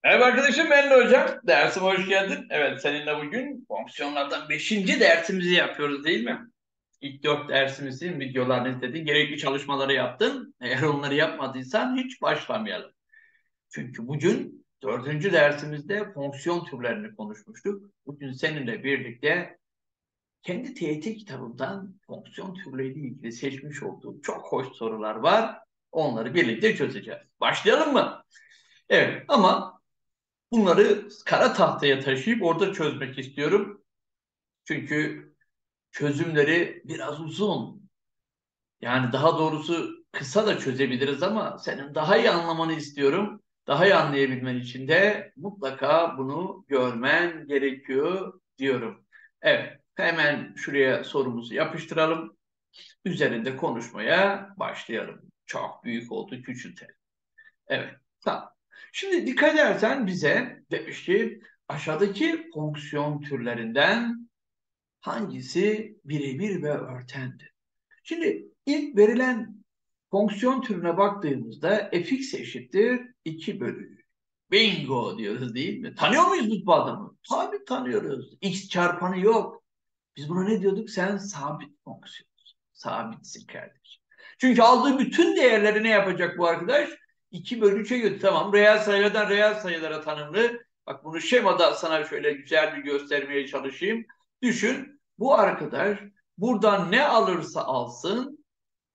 Merhaba arkadaşım, ben de hocam. Dersime hoş geldin. Evet, seninle bugün fonksiyonlardan beşinci dersimizi yapıyoruz değil mi? İlk 4 dersimizin videolarını izledin, gerekli çalışmaları yaptın. Eğer onları yapmadıysan hiç başlamayalım. Çünkü bugün dördüncü dersimizde fonksiyon türlerini konuşmuştuk. Bugün seninle birlikte kendi TYT kitabımdan fonksiyon türleriyle ilgili seçmiş olduğum çok hoş sorular var. Onları birlikte çözeceğiz. Başlayalım mı? Evet, ama bunları kara tahtaya taşıyıp orada çözmek istiyorum. Çünkü çözümleri biraz uzun. Yani daha doğrusu kısa da çözebiliriz ama senin daha iyi anlamanı istiyorum. Daha iyi anlayabilmen için de mutlaka bunu görmen gerekiyor diyorum. Evet, hemen şuraya sorumuzu yapıştıralım. Üzerinde konuşmaya başlayalım. Çok büyük oldu, küçültelim. Evet, tamam. Şimdi dikkat edersen bize demiş ki aşağıdaki fonksiyon türlerinden hangisi birebir ve örtendir? Şimdi ilk verilen fonksiyon türüne baktığımızda fx eşittir 2 bölü 3. Bingo diyoruz değil mi? Tanıyor muyuz biz bu adamı? Tabii tanıyoruz. X çarpanı yok. Biz buna ne diyorduk? Sen sabit fonksiyonsun. Sabitsin kardeşim. Çünkü aldığı bütün değerleri ne yapacak bu arkadaş? 2 bölü 3'e götür. Tamam. Reel sayılardan reel sayılara tanımlı. Bak bunu şemada sana şöyle güzel bir göstermeye çalışayım. Düşün. Bu arkadaş buradan ne alırsa alsın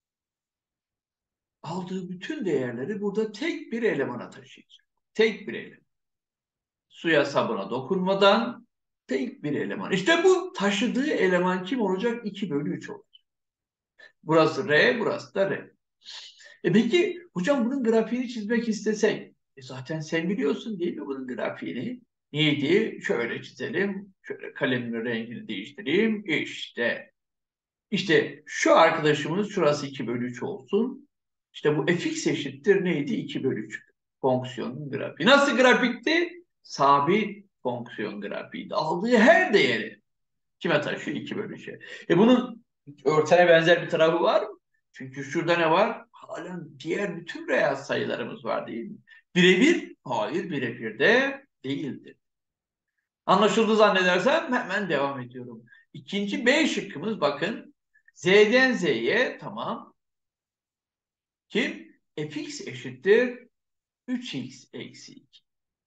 aldığı bütün değerleri burada tek bir elemana taşıyacak. Tek bir eleman. Suya sabuna dokunmadan tek bir eleman. İşte bu taşıdığı eleman kim olacak? 2 bölü 3 olacak. Burası R, burası da R. Peki hocam bunun grafiğini çizmek istesek, zaten sen biliyorsun değil mi bunun grafiğini? Neydi? Şöyle çizelim. Şöyle kalemin rengini değiştireyim. İşte şu arkadaşımız şurası 2 bölü 3 olsun. İşte bu fx eşittir neydi? 2 bölü 3 fonksiyonun grafiği. Nasıl grafikti? Sabit fonksiyon grafiğiydi. Aldığı her değeri kime taşıyor? 2 bölü 3'e. Bunun örtene benzer bir tarafı var mı? Çünkü şurada ne var? Halen diğer bütün reel sayılarımız var değil mi? Birebir? Hayır, birebir de değildir. Anlaşıldı zannedersem hemen devam ediyorum. İkinci B şıkkımız bakın. Z'den Z'ye tamam. Kim? Fx eşittir 3x eksi 2.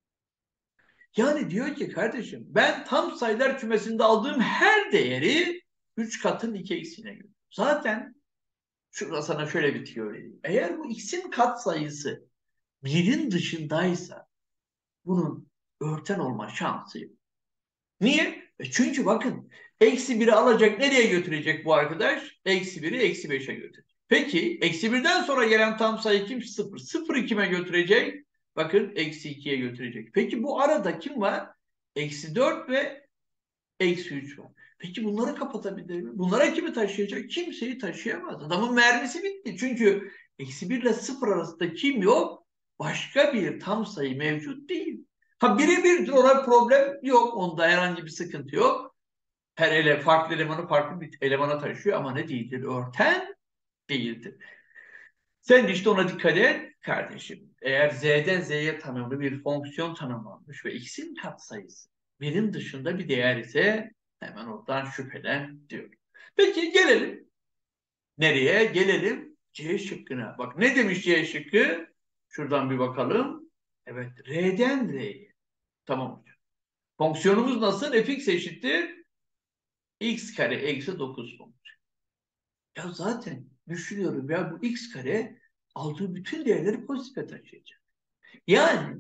Yani diyor ki kardeşim ben tam sayılar kümesinde aldığım her değeri 3 katın 2 eksiğine götürüyorum. Zaten şurada sana şöyle bir tüyo vereyim. Eğer bu x'in katsayısı birin dışındaysa bunun örten olma şansı yok. Niye? Çünkü bakın eksi biri alacak nereye götürecek bu arkadaş? Eksi biri eksi beşe götürecek. Peki eksi birden sonra gelen tam sayı kim? Sıfır. Sıfırı kime götürecek? Bakın eksi ikiye götürecek. Peki bu arada kim var? Eksi dört ve eksi üç var. Peki bunları kapatabilir mi? Bunlara kimi taşıyacak? Kimseyi taşıyamaz. Adamın mermisi bitti. Çünkü eksi bir ile sıfır arasında kim yok? Başka bir tam sayı mevcut değil. Ha birebirdir ona problem yok. Onda herhangi bir sıkıntı yok. Her farklı elemanı farklı bir elemana taşıyor ama ne değildir? Örten değildir. Sen de işte ona dikkat et kardeşim. Eğer Z'den Z'ye tanımlı bir fonksiyon tanımlanmış ve x'in katsayısı birin dışında bir değer ise hemen oradan şüphelen diyor. Peki gelelim. Nereye? Gelelim C şıkkına. Bak ne demiş C şıkkı? Şuradan bir bakalım. Evet, R'den R'ye. Tamam hocam. Fonksiyonumuz nasıl? Fx eşittir x kare eksi 9 olacak. Ya zaten düşünüyorum ya bu x kare aldığı bütün değerleri pozitife taşıyacak. Yani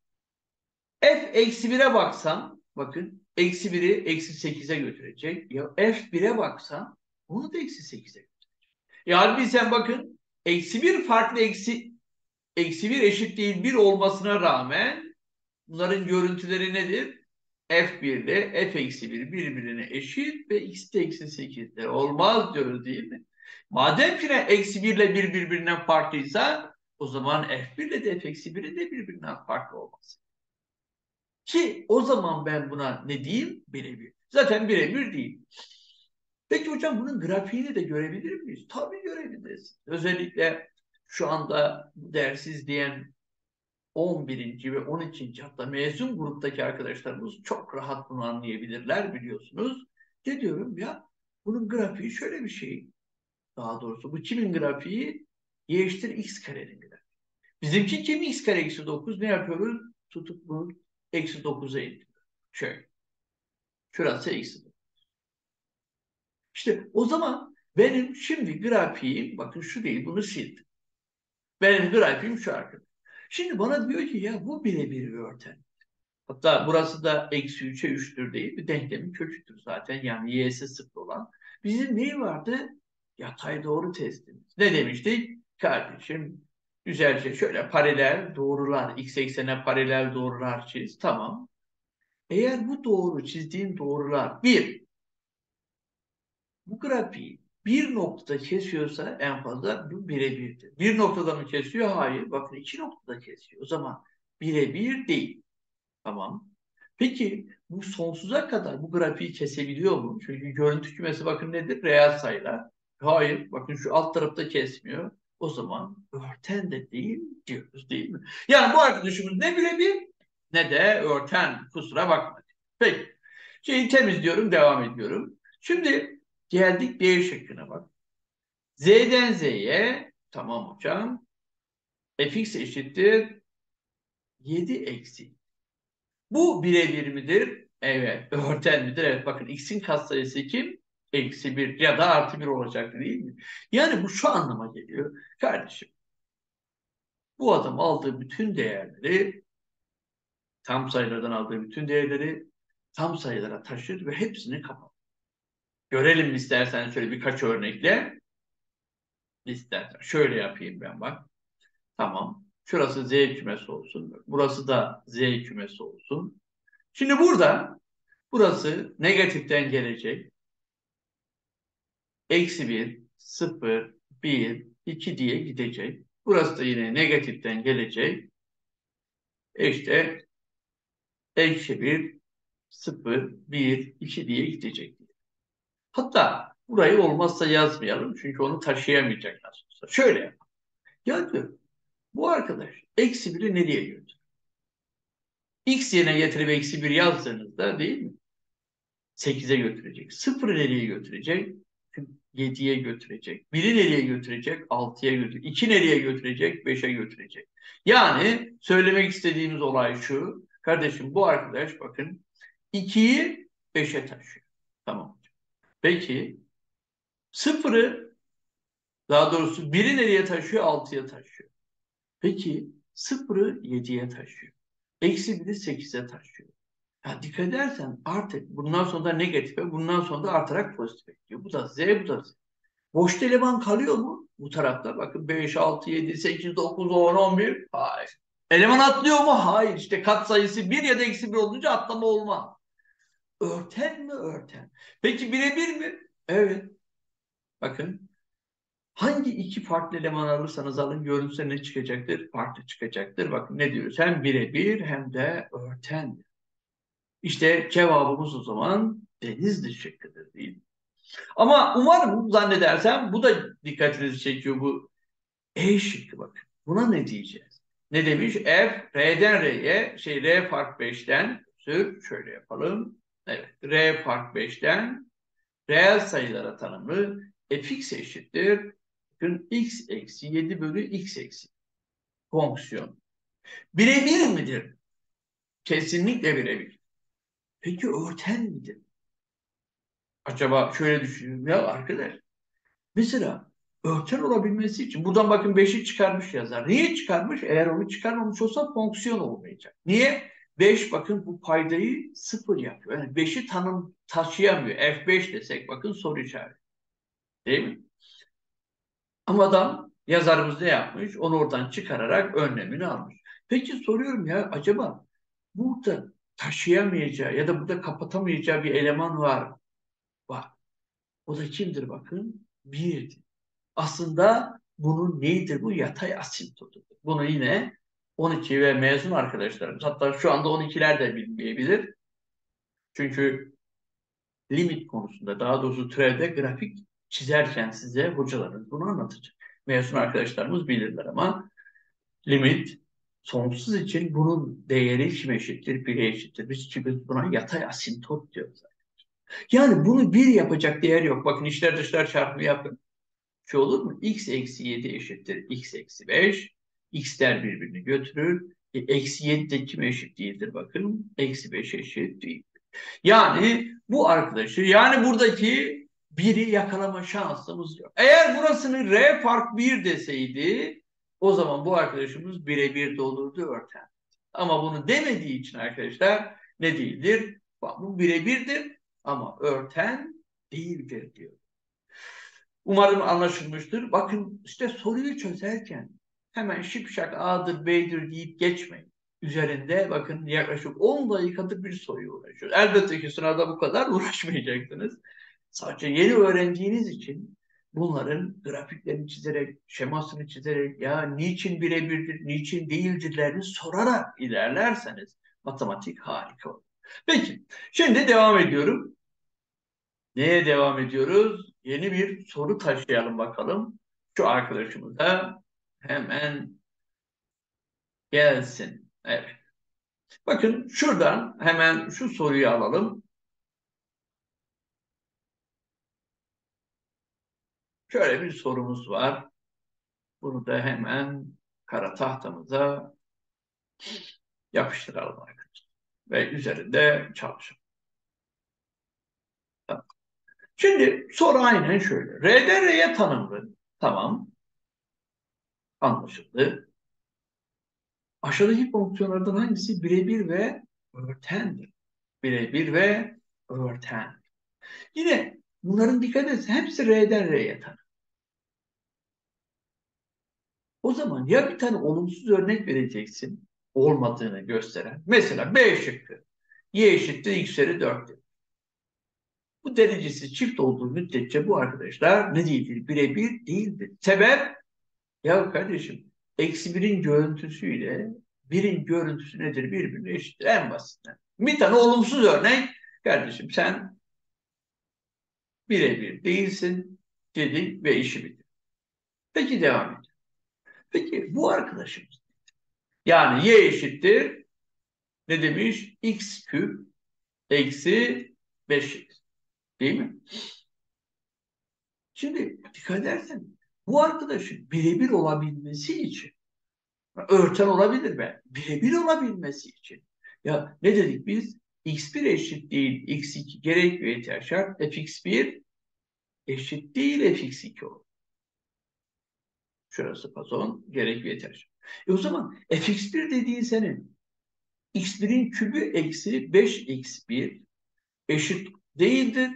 f eksi 1'e baksam bakın eksi 1'i eksi 8'e götürecek. Ya f 1'e baksam onu da eksi 8'e götürecek. Yani sen bakın eksi 1 farklı eksi 1 eşit değil bir olmasına rağmen bunların görüntüleri nedir? F1 ile f eksi 1 birbirine eşit ve x de eksi 8'dir. Olmaz diyoruz değil mi? Madem ki eksi 1 ile bir birbirinden farklıysa o zaman f1 ile de f eksi 1 de birbirinden farklı olmaz. Ki o zaman ben buna ne diyeyim? Birebir. Zaten birebir değil. Peki hocam bunun grafiğini de görebilir miyiz? Tabii görebiliriz. Özellikle şu anda ders izleyen 11. ve 12. hatta mezun gruptaki arkadaşlarımız çok rahat bunu anlayabilirler biliyorsunuz. Ne diyorum ya? Bunun grafiği şöyle bir şey. Daha doğrusu bu kimin grafiği? Y eşittir x karenin grafiği. Bizimki kim? X kare eksi 9. Ne yapıyoruz? Tutup bunu eksi 9'a indiriyoruz. Şöyle. Şurası eksi 9. İşte o zaman benim şimdi grafiğim, bakın şu değil, bunu sildim. Benim grafiğim şu arkadaşlar. Şimdi bana diyor ki ya bu birebir bir örten. Hatta burası da eksi 3'e 3'tür değil, bir denklemin köküdür zaten. Yani y'si sıfır olan. Bizim neyi vardı? Yatay doğru testimiz. Ne demiştik? Kardeşim güzelce şöyle paralel doğrular, x eksene paralel doğrular çiz. Tamam. Eğer bu doğru çizdiğin doğrular bir, bu grafiği bir noktada kesiyorsa en fazla bu birebirdir. Bir noktada mı kesiyor? Hayır. Bakın iki noktada kesiyor. O zaman birebir değil. Tamam. Peki bu sonsuza kadar bu grafiği kesebiliyor mu? Çünkü görüntü kümesi bakın nedir? Reel sayılar. Hayır. Bakın şu alt tarafta kesmiyor. O zaman örten de değil diyoruz değil mi? Yani bu arkadaşımız ne birebir ne de örten. Kusura bakmayın. Peki. Şeyi temizliyorum, devam ediyorum. Şimdi geldik D şıkkına bak. Z'den Z'ye tamam hocam. Fx eşittir 7 eksi. Bu birebir midir? Evet. Örten midir? Evet. Bakın x'in katsayısı kim? Eksi 1 ya da artı 1 olacak değil mi? Yani bu şu anlama geliyor. Kardeşim bu adam aldığı bütün değerleri tam sayılardan aldığı bütün değerleri tam sayılara taşır ve hepsini kapatır. Görelim mi istersen şöyle birkaç örnekle. İstersen şöyle yapayım ben bak. Tamam. Şurası Z kümesi olsun. Burası da Z kümesi olsun. Şimdi burada burası negatiften gelecek. Eksi 1, 0, 1, 2 diye gidecek. Burası da yine negatiften gelecek. İşte eksi 1, 0, 1, 2 diye gidecek. Hatta burayı olmazsa yazmayalım. Çünkü onu taşıyamayacak nasıl olsa. Şöyle yapalım. Ya diyor bu arkadaş eksi 1'i nereye götürür? X yerine getirip eksi 1 yazdığınızda değil mi? 8'e götürecek. 0'ı nereye götürecek? 7'ye götürecek. 1'i nereye götürecek? 6'ya götürecek. 2 nereye götürecek? 5'e götürecek. Yani söylemek istediğimiz olay şu. Kardeşim bu arkadaş bakın 2'yi 5'e taşıyor. Tamam. Peki 0'ı daha doğrusu 1'i nereye taşıyor? 6'ya taşıyor. Peki 0'ı 7'ye taşıyor. Eksi 1'i 8'e taşıyor. Ya dikkat edersen artık bundan sonra da negatife, bundan sonra da artarak pozitife gidiyor. Bu da Z, bu da Z. Boşta eleman kalıyor mu? Bu tarafta bakın 5, 6, 7, 8, 9, 10, 11. Hayır. Eleman atlıyor mu? Hayır. İşte katsayısı 1 ya da eksi 1 olunca atlama olmaz. Örten mi? Örten. Peki birebir mi? Evet. Bakın hangi iki farklı eleman alırsanız alın görünse ne çıkacaktır? Farklı çıkacaktır. Bakın ne diyoruz? Hem birebir hem de örten. İşte cevabımız o zaman Denizli şıkkıdır değil mi? Ama umarım zannedersem bu da dikkatinizi çekiyor bu E şıkkı bakın. Buna ne diyeceğiz? Ne demiş? F, R'den R'ye, R fark 5'ten, şöyle yapalım. Evet, R fark 5'ten reel sayılara tanımı fx eşittir. Bakın x eksi 7 bölü x eksi fonksiyon. Birebir midir? Kesinlikle birebir. Peki örten midir? Acaba şöyle düşünüyorum ya arkadaş. Mesela örten olabilmesi için buradan bakın 5'i çıkarmış yazar. Niye çıkarmış? Eğer onu çıkarmamış olsa fonksiyon olmayacak. Niye? 5 bakın bu paydayı sıfır yapıyor. Yani 5'i tanım taşıyamıyor. F5 desek bakın soru işareti. Değil mi? Ama adam yazarımız ne yapmış? Onu oradan çıkararak önlemini almış. Peki soruyorum ya acaba burada taşıyamayacağı ya da burada kapatamayacağı bir eleman var mı? Var. O da kimdir bakın? Birdir. Aslında bunun neydir? Bu yatay asimtotudur. Bunu yine 12 ve mezun arkadaşlarımız hatta şu anda 12'ler de bilmeyebilir. Çünkü limit konusunda daha doğrusu türevde grafik çizerken size hocalarınız bunu anlatacak. Mezun arkadaşlarımız bilirler ama limit Sonsuz için bunun değeri kime eşittir? 1'e eşittir. Biz buna yatay asintot diyoruz. Yani bunu 1 yapacak değer yok. Bakın içler dışlar çarpımı yapın. Şu olur mu? X eksi 7 eşittir. X eksi 5. X'ler birbirini götürür. Eksi 7 de kime eşit değildir? Bakın. Eksi 5 eşit değil. Yani bu arkadaşı, yani buradaki biri yakalama şansımız yok. Eğer burasını R fark 1 deseydi, o zaman bu arkadaşımız birebir de olurdu örten. Ama bunu demediği için arkadaşlar ne değildir? Bu birebirdir ama örten değildir diyor. Umarım anlaşılmıştır. Bakın işte soruyu çözerken hemen şipşak A'dır B'dir deyip geçmeyin. Üzerinde bakın yaklaşık 10 dakikadır bir soruya uğraşıyoruz. Elbette ki sınavda bu kadar uğraşmayacaksınız. Sadece yeni öğrendiğiniz için bunların grafiklerini çizerek, şemasını çizerek, ya niçin birebirdir, niçin değildirlerini sorarak ilerlerseniz matematik harika olur. Peki, şimdi devam ediyorum. Neye devam ediyoruz? Yeni bir soru taşıyalım bakalım. Şu arkadaşımız da hemen gelsin. Evet. Bakın şuradan hemen şu soruyu alalım. Şöyle bir sorumuz var. Bunu da hemen kara tahtamıza yapıştıralım arkadaşlar. Ve üzerinde çalışalım. Tamam. Şimdi soru aynen şöyle. R'den R'ye tanımlı. Tamam. Anlaşıldı. Aşağıdaki fonksiyonlardan hangisi birebir ve örtendir? Birebir ve örten. Yine bunların dikkat edin hepsi R'den R'ye tanım. O zaman ya bir tane olumsuz örnek vereceksin olmadığını gösteren. Mesela B şıkkı. Y eşittir x üzeri 4'tür. Bu derecesi çift olduğu müddetçe bu arkadaşlar ne değildir? Birebir değildir. Sebep ya kardeşim eksi birin görüntüsüyle birin görüntüsü nedir? Birbirine eşittir. En basitinden. Bir tane olumsuz örnek kardeşim sen birebir değilsin dedik ve işi bitti. Peki devam et. Peki bu arkadaşımız yani y eşittir ne demiş? X küp eksi 5x değil mi? Şimdi dikkat edersen bu arkadaşın birebir olabilmesi için örten olabilir be. Birebir olabilmesi için. Ya ne dedik biz? X1 eşit değil x2 gerek ve yeter şart fx1 eşit değil fx2 olur. Şurası pardon gerek ve yeter şart. O zaman fx1 dediğin senin x1'in kübü eksi 5x1 eşit değildir.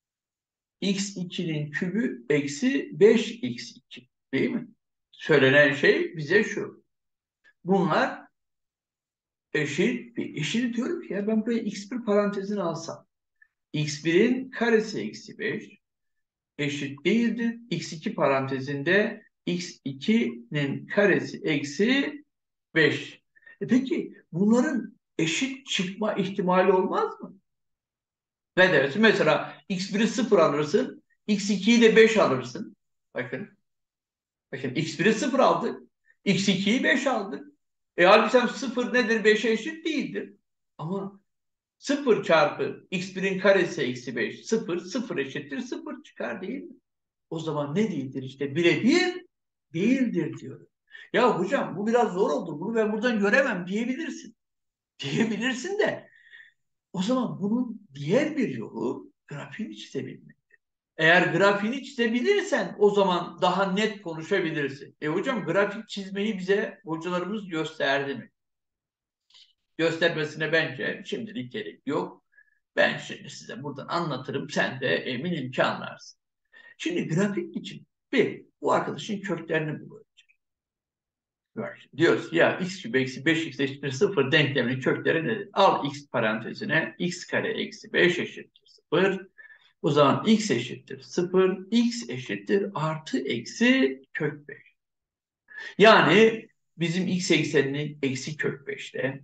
X2'nin kübü eksi 5x2 değil mi? Söylenen şey bize şu. Bunlar eşit. Eşit diyorum ki ya ben buraya x1 parantezini alsam. X1'in karesi eksi 5 eşit değildir. X2 parantezinde x2'nin karesi eksi 5. Peki bunların eşit çıkma ihtimali olmaz mı? Ne dersin? Mesela x1'i 0 alırsın, x2'yi de 5 alırsın. Bakın. Bakın x1'i 0 aldık. X2'yi 5 aldık. Halbuki sen 0 nedir? 5'e eşit değildir. Ama 0 çarpı x1'in karesi eksi 5. 0, 0 eşittir 0 çıkar değil mi? O zaman ne değildir? İşte birebir değildir diyorum. Ya hocam bu biraz zor oldu. Bunu ben buradan göremem diyebilirsin. Diyebilirsin de o zaman bunun diğer bir yolu grafiğini çizebilmek. Eğer grafiğini çizebilirsen o zaman daha net konuşabilirsin. Hocam grafik çizmeyi bize hocalarımız gösterdi mi? Göstermesine bence şimdilik gerek yok. Ben şimdi size buradan anlatırım. Sen de eminim ki anlarsın. Şimdi grafik için bu arkadaşın köklerini buluyor. Diyoruz ki ya x küp eksi 5x eşittir 0 denkleminin kökleri nedir? Al x parantezine x kare eksi 5 eşittir 0. O zaman x eşittir 0, x eşittir artı eksi kök 5. Yani bizim x eksenini eksi kök 5'te,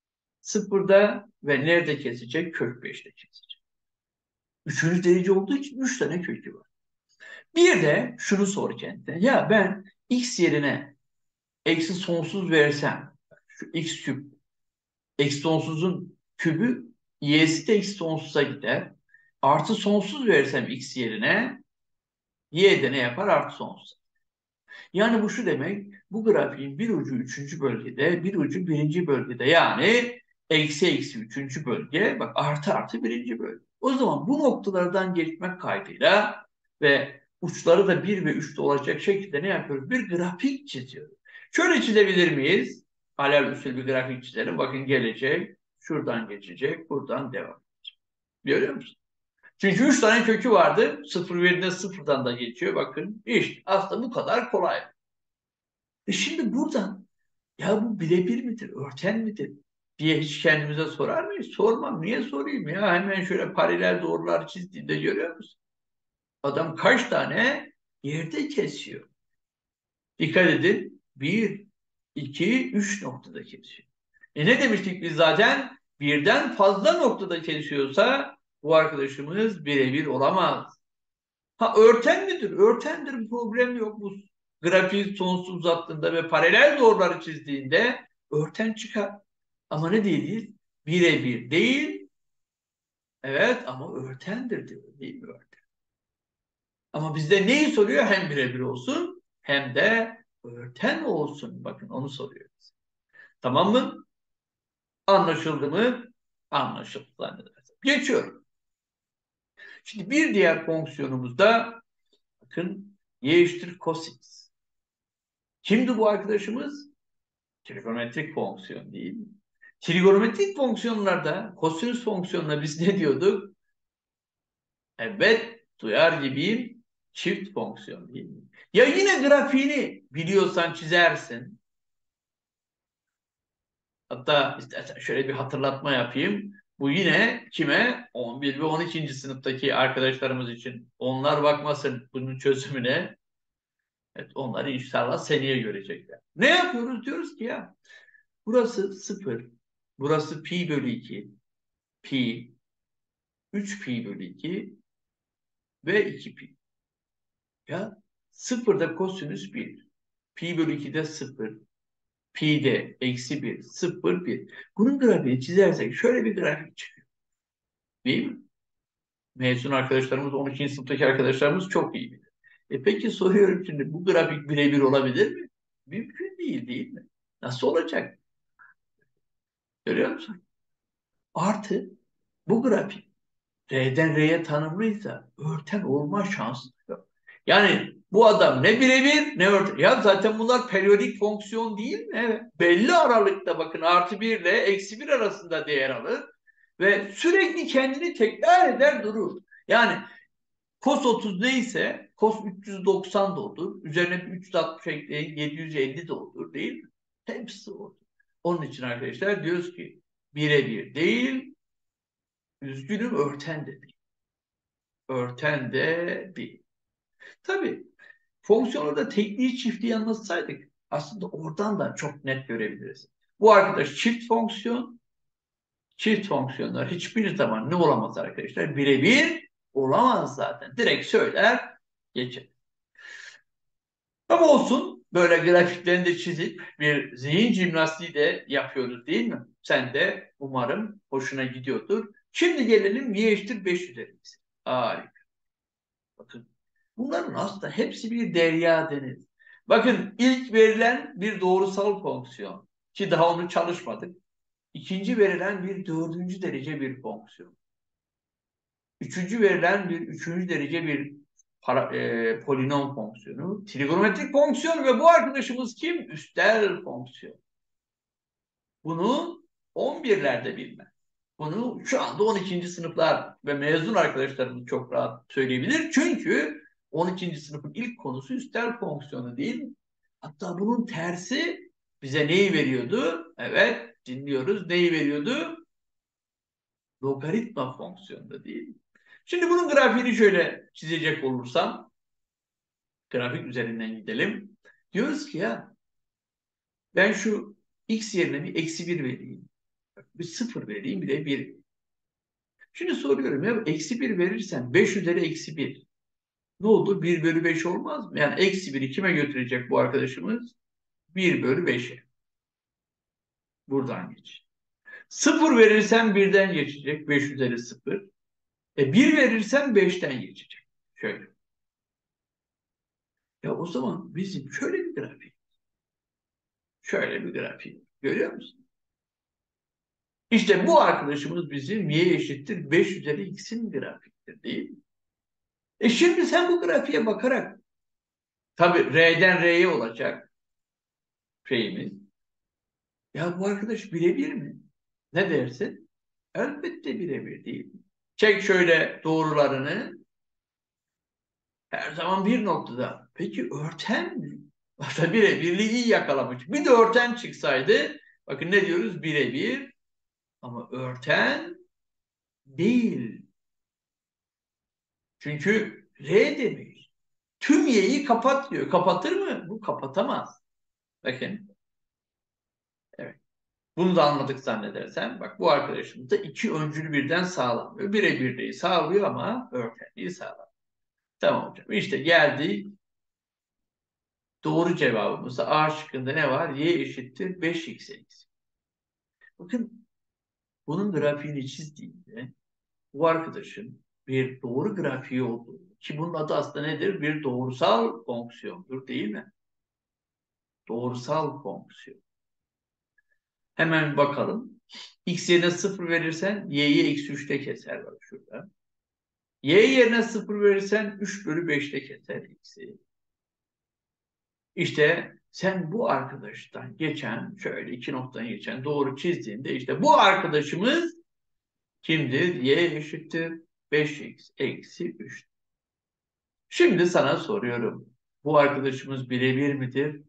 0'da ve nerede kesecek? Kök 5'te kesecek. Üçüncü derece olduğu için 3 tane kökü var. Bir de şunu sor kendine. Ya ben x yerine eksi sonsuz versem Şu x küp eksi sonsuzun kübü y'si de eksi sonsuza gider. Artı sonsuz verirsem x yerine y de ne yapar? Artı sonsuz. Yani bu şu demek, bu grafiğin bir ucu üçüncü bölgede, bir ucu birinci bölgede. Yani eksi eksi üçüncü bölge, bak artı artı birinci bölge. O zaman bu noktalardan geçmek kaydıyla ve uçları da 1 ve 3'te olacak şekilde ne yapıyoruz? Bir grafik çiziyoruz. Şöyle çizebilir miyiz? Alel usul bir grafik çizelim. Bakın gelecek, şuradan geçecek, buradan devam. Görüyor musun? Çünkü 3 tane kökü vardı. Sıfır verdiğinde sıfırdan da geçiyor. Bakın işte aslında bu kadar kolay. Şimdi buradan ya bu birebir midir, örten midir diye hiç kendimize sorar mıyız? Sormam. Niye sorayım ya? Hemen şöyle paralel doğrular çizdiğinde görüyor musun? Adam kaç tane yerde kesiyor. Dikkat edin. Bir, iki, üç noktada kesiyor. Ne demiştik biz zaten? Birden fazla noktada kesiyorsa bu arkadaşımız birebir olamaz. Ha örten midir? Örtendir, problem yok. Bu grafiği sonsuz uzattığında ve paralel doğruları çizdiğinde örten çıkar. Ama ne değiliz? Birebir değil. Evet ama örtendir diyor. Değil mi örten? Ama bizde neyi soruyor? Hem birebir olsun hem de örten olsun. Bakın onu soruyoruz. Tamam mı? Anlaşıldı mı? Anlaşıldı zannedersem. Geçiyorum. Şimdi bir diğer fonksiyonumuzda bakın y eşittir cosinüs. Kimdi bu arkadaşımız? Trigonometrik fonksiyon değil mi? Trigonometrik fonksiyonlarda kosinüs fonksiyonuna biz ne diyorduk? Evet, duyar gibiyim. Çift fonksiyon değil mi? Ya yine grafiğini biliyorsan çizersin. Hatta istersen şöyle bir hatırlatma yapayım. Bu yine kime? 11 ve 12. sınıftaki arkadaşlarımız için. Onlar bakmasın bunun çözümüne. Evet, onları inşallah seneye görecekler. Ne yapıyoruz? Diyoruz ki ya burası 0, burası pi bölü 2, pi, 3 pi bölü 2 ve 2 pi. Ya 0'da kosinüs 1, pi bölü 2'de 0, pi'de eksi 1, 0, 1. Bunun grafiğini çizersek şöyle bir grafik çıkıyor. Değil mi? Mezun arkadaşlarımız, 12. sınıftaki arkadaşlarımız çok iyi bilir. Peki soruyorum şimdi bu grafik birebir olabilir mi? Mümkün değil, değil mi? Nasıl olacak? Görüyor musun? Artı bu grafik R'den R'ye tanımlıysa örten olma şansı yok. Yani bu adam ne birebir ne örten. Ya zaten bunlar periyodik fonksiyon değil mi? Evet. Belli aralıkta bakın artı 1 ile eksi 1 arasında değer alır ve sürekli kendini tekrar eder durur. Yani cos 30 neyse cos 390 da olur. Üzerine bir 360 ekleyin 750 de olur değil mi? Hepsi olur. Onun için arkadaşlar diyoruz ki birebir değil, üzgünüm örten de değil. Örten de değil. Tabii fonksiyonu da tekliği çiftliği anlatsaydık aslında oradan da çok net görebiliriz. Bu arkadaş çift fonksiyon, çift fonksiyonlar hiçbir zaman ne olamaz arkadaşlar? Birebir olamaz zaten. Direkt söyler geçer. Ama olsun böyle grafiklerini de çizip bir zihin jimnastiği de yapıyoruz değil mi? Sen de umarım hoşuna gidiyordur. Şimdi gelelim y eşittir 5 üzerimize. Harika. Bakın bunların aslında hepsi bir derya deniz. Bakın ilk verilen bir doğrusal fonksiyon ki daha onu çalışmadık. İkinci verilen bir dördüncü derece bir fonksiyon. Üçüncü verilen bir üçüncü derece bir polinom fonksiyonu. Trigonometrik fonksiyon ve bu arkadaşımız kim? Üstel fonksiyon. Bunu 11'lerde bilmez. Bunu şu anda 12. sınıflar ve mezun arkadaşlarımız çok rahat söyleyebilir. Çünkü 12. sınıfın ilk konusu üstel fonksiyonu değil mi? Hatta bunun tersi bize neyi veriyordu? Evet, dinliyoruz. Neyi veriyordu? Logaritma fonksiyonu değil mi? Şimdi bunun grafiğini şöyle çizecek olursam, grafik üzerinden gidelim. Diyoruz ki ya ben şu x yerine bir eksi 1 vereyim. Bir 0 vereyim bir de 1. Şimdi soruyorum ya eksi 1 verirsen 5 üzeri eksi 1. Ne olur? 1 bölü 5 olmaz mı? Yani eksi 1'i kime götürecek bu arkadaşımız? 1 bölü 5'e. Buradan geç. 0 verirsen birden geçecek. 5 üzeri 0. 1 verirsen 5'ten geçecek. Şöyle. Ya o zaman bizim şöyle bir grafik. Şöyle bir grafik. Görüyor musun? İşte bu arkadaşımız bizim y eşittir 5 üzeri x'in grafiktir değil mi? Şimdi sen bu grafiğe bakarak tabii R'den R'ye olacak şeyimiz. Ya bu arkadaş birebir mi? Ne dersin? Elbette birebir değil. Çek şöyle doğrularını. Her zaman bir noktada. Peki örten mi? Aslında birebirliği iyi yakalamış. Bir de örten çıksaydı, bakın ne diyoruz? Birebir ama örten değil. Çünkü R demiş. Tüm y'yi kapat diyor. Kapatır mı? Bu kapatamaz. Bakın. Evet. Bunu da anladık zannedersen. Bak bu arkadaşımız da iki öncül birden sağlamıyor. Birebirliği sağlıyor ama örtenliği sağlamıyor. Tamam hocam. İşte geldik. Doğru cevabımızda A şıkkında ne var? Y eşittir 5x eksi. Bakın bunun grafiğini çizdiğimde bu arkadaşın bir doğru grafiği olduğunu ki bunun adı aslında nedir? Bir doğrusal fonksiyondur değil mi? Doğrusal fonksiyon. Hemen bakalım. X yerine 0 verirsen y'yi eksi 3'te keser bak şurada. Y yerine 0 verirsen 3 bölü 5'te keser x'i. İşte sen bu arkadaştan geçen şöyle iki noktadan geçen doğru çizdiğinde işte bu arkadaşımız kimdir? Y eşittir 5x eksi 3. Şimdi sana soruyorum. Bu arkadaşımız birebir midir?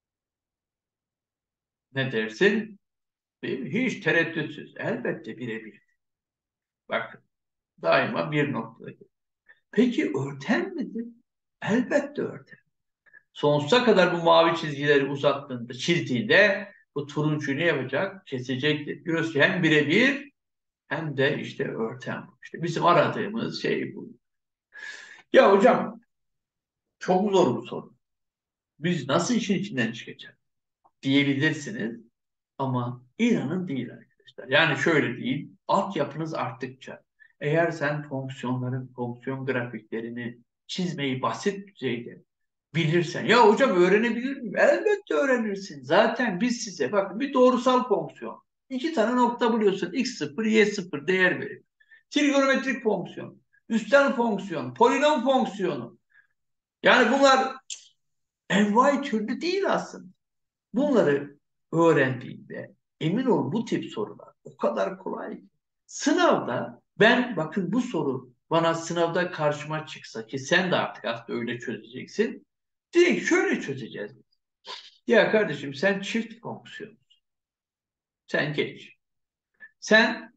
Ne dersin? Hiç tereddütsüz. Elbette birebir. Bak daima bir noktada. Peki örten midir? Elbette örten. Sonsuza kadar bu mavi çizgileri uzattığında, çizdiğinde bu turuncuyu ne yapacak? Kesecektir. Diyoruz ki hem birebir hem de işte örten. İşte bizim aradığımız şey bu. Ya hocam çok zor bu soru. Biz nasıl işin içinden çıkacağız diyebilirsiniz ama inanın değil arkadaşlar. Yani şöyle değil, altyapınız arttıkça eğer sen fonksiyon grafiklerini çizmeyi basit düzeyde bilirsen, ya hocam öğrenebilir miyim? Elbette öğrenirsin. Zaten biz size bakın bir doğrusal fonksiyon. İki tane nokta buluyorsun. X0, Y0 değer verir. Trigonometrik fonksiyon, üstel fonksiyon, polinom fonksiyonu. Yani bunlar envai türlü değil aslında. Bunları öğrendiğinde emin ol bu tip sorular o kadar kolay ki. Sınavda ben bakın bu soru bana sınavda karşıma çıksa ki sen de artık aslında öyle çözeceksin. Direkt şöyle çözeceğiz. Ya kardeşim sen çift fonksiyon. Sen geç. Sen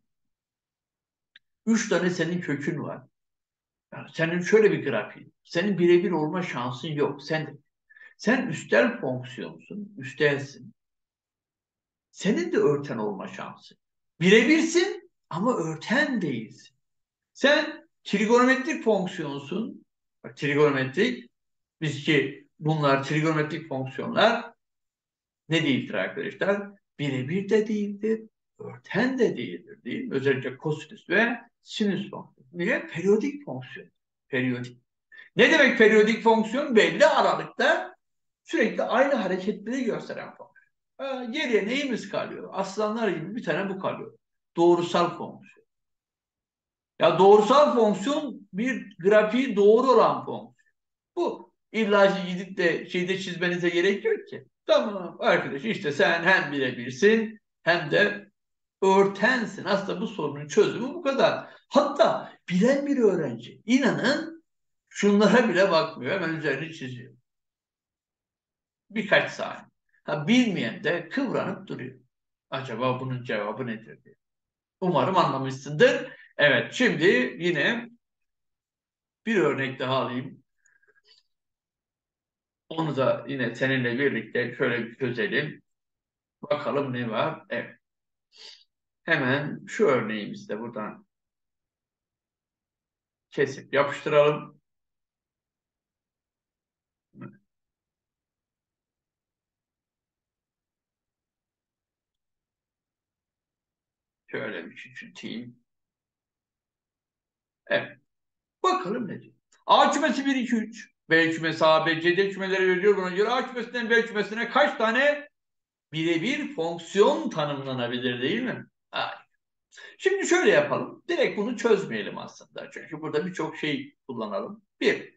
üç tane senin kökün var. Yani senin şöyle bir grafiğin. Senin birebir olma şansın yok. Sen üstel fonksiyonsun. Üstelsin. Senin de örten olma şansı. Birebirsin ama örten değilsin. Sen trigonometrik fonksiyonsun. Bak, trigonometrik. Biz ki bunlar trigonometrik fonksiyonlar ne değildir arkadaşlar? Birebir de değildir. Örten de değildir değil mi? Özellikle kosinüs ve sinüs fonksiyon. Niye? Periyodik fonksiyon. Periyodik. Ne demek periyodik fonksiyon? Belli aralıkta sürekli aynı hareketleri gösteren fonksiyon. Geriye neyimiz kalıyor? Aslanlar gibi bir tane bu kalıyor. Doğrusal fonksiyon. Ya doğrusal fonksiyon bir grafiği doğru olan fonksiyon. Bu. İlla ki gidip de şeyde çizmenize gerek yok ki. Tamam arkadaş işte sen hem birebirsin hem de örtensin. Aslında bu sorunun çözümü bu kadar. Hatta bilen bir öğrenci inanın şunlara bile bakmıyor. Hemen üzerini çiziyor. Birkaç saniye. Ha, bilmeyen de kıvranıp duruyor. Acaba bunun cevabı nedir diye. Umarım anlamışsındır. Evet, şimdi yine bir örnek daha alayım. Onu da yine seninle birlikte şöyle bir çözelim. Bakalım ne var? Evet. Hemen şu örneğimizi de buradan kesip yapıştıralım. Şöyle bir küçülteyim. Evet. Bakalım ne diyor. A kümesi 1, 2, 3. B kümesi A, B, C, D kümeleri veriyor. Buna göre A kümesinden B kümesine kaç tane birebir fonksiyon tanımlanabilir değil mi? Ha. Şimdi şöyle yapalım. Direkt bunu çözmeyelim aslında. Çünkü burada birçok şey kullanalım. Bir,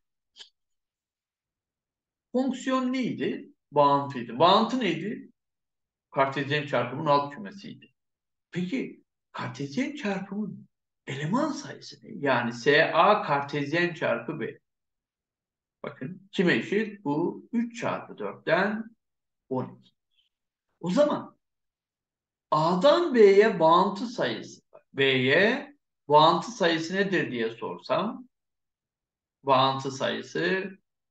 fonksiyon neydi? Bağıntıydı. Bağıntı neydi? Kartezyen çarpımın alt kümesiydi. Peki kartezyen çarpımın eleman sayısı ne? Yani SA kartezyen çarpı B. Bakın kime eşit? Bu 3 çarpı 4'ten 12. O zaman A'dan B'ye bağıntı sayısı var. B'ye bağıntı sayısı nedir diye sorsam bağıntı sayısı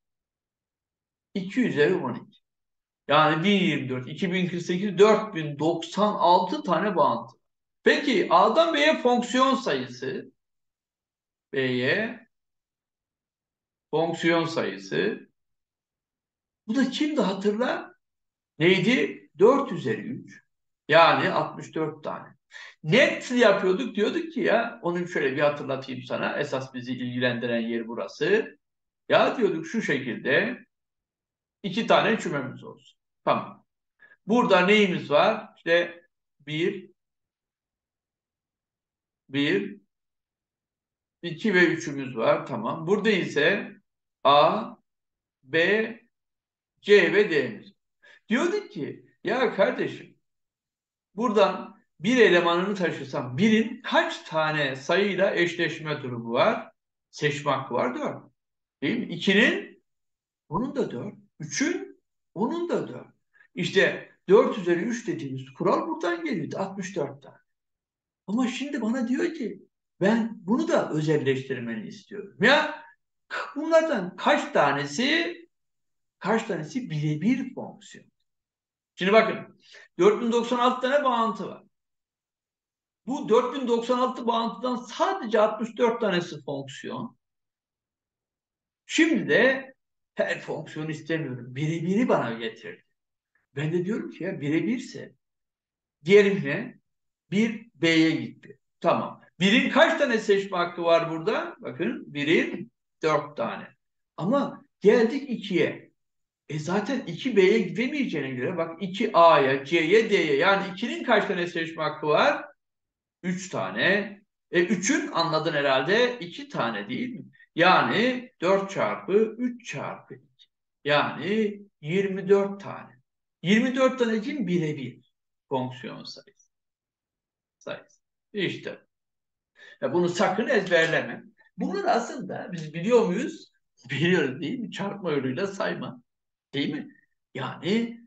2 üzeri 12. Yani 1024, 2048, 4096 tane bağıntı. Peki A'dan B'ye fonksiyon sayısı B'ye fonksiyon sayısı bu da kimdi hatırla? Neydi? 4 üzeri 3. Yani 64 tane. Net yapıyorduk diyorduk ki ya onu şöyle bir hatırlatayım sana. Esas bizi ilgilendiren yer burası. Ya diyorduk şu şekilde 2 tane kümemiz olsun. Tamam. Burada neyimiz var? İşte 1, 2 ve 3'ümüz var. Tamam. Burada ise A, B, C ve D'miz. Diyorduk ki ya kardeşim buradan bir elemanını taşısam birin kaç tane sayıyla eşleşme durumu var? Seçme hakkı var 4. Değil mi? 2'nin onun da 4. 3'ün onun da 4. İşte 4 üzeri 3 dediğimiz kural buradan geliyor. 64 tane. Ama şimdi bana diyor ki ben bunu da özelleştirmeni istiyorum. Ya bunlardan kaç tanesi birebir fonksiyon? Şimdi bakın 4096 tane bağıntı var. Bu 4096 bağıntıdan sadece 64 tanesi fonksiyon. Şimdi de her fonksiyon istemiyorum. Birebiri bana getirdi. Ben de diyorum ki ya birebirse diğerine bir B'ye gitti. Tamam. Birin kaç tane seçme hakkı var burada? Bakın birin 4 tane. Ama geldik 2'ye. Zaten 2B'ye gidemeyeceğine göre bak 2A'ya, C'ye, D'ye yani 2'nin kaç tane seçme hakkı var? 3 tane. 3'ün anladın herhalde 2 tane değil mi? Yani 4 çarpı 3 çarpı 2. Yani 24 tane. 24 tane için birebir fonksiyon sayısı. İşte. Bunu sakın ezberleme. Bunlar aslında biz biliyor muyuz? Biliyoruz değil mi? Çarpma yoluyla sayma. Değil mi? Yani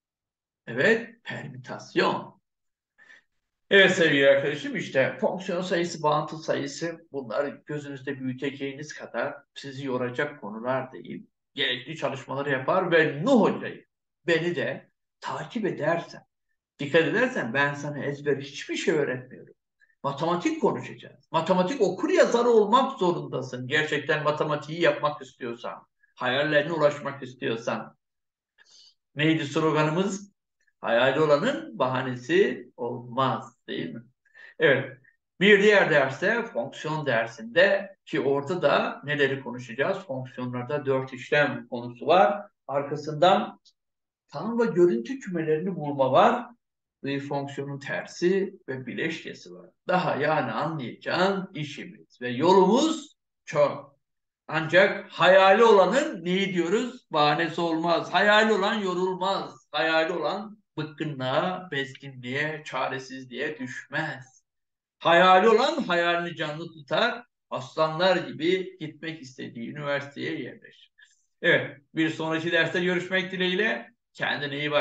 evet permütasyon. Evet sevgili arkadaşım işte fonksiyon sayısı, bağıntı sayısı bunlar gözünüzde büyüteceğiniz kadar sizi yoracak konular değil. Gerekli çalışmaları yapar ve Nuh Hoca'yı beni de takip edersen, dikkat edersen ben sana ezber hiçbir şey öğretmiyorum. Matematik konuşacağız. Matematik okur yazarı olmak zorundasın. Gerçekten matematiği yapmak istiyorsan, hayallerine ulaşmak istiyorsan. Neydi sloganımız? Hayali olanın bahanesi olmaz değil mi? Evet. Bir diğer derste fonksiyon dersinde ki orada da neleri konuşacağız? Fonksiyonlarda 4 işlem konusu var. Arkasından tanım ve görüntü kümelerini bulma var. Bir fonksiyonun tersi ve bileşkesi var. Daha yani anlayacağın işimiz ve yolumuz çok. Ancak hayali olanın neyi diyoruz? Bahanesi olmaz. Hayali olan yorulmaz. Hayali olan bıkkınlığa, bezginliğe, çaresizliğe düşmez. Hayali olan hayalini canlı tutar. Aslanlar gibi gitmek istediği üniversiteye yerleşir. Evet, bir sonraki derste görüşmek dileğiyle. Kendine iyi bak.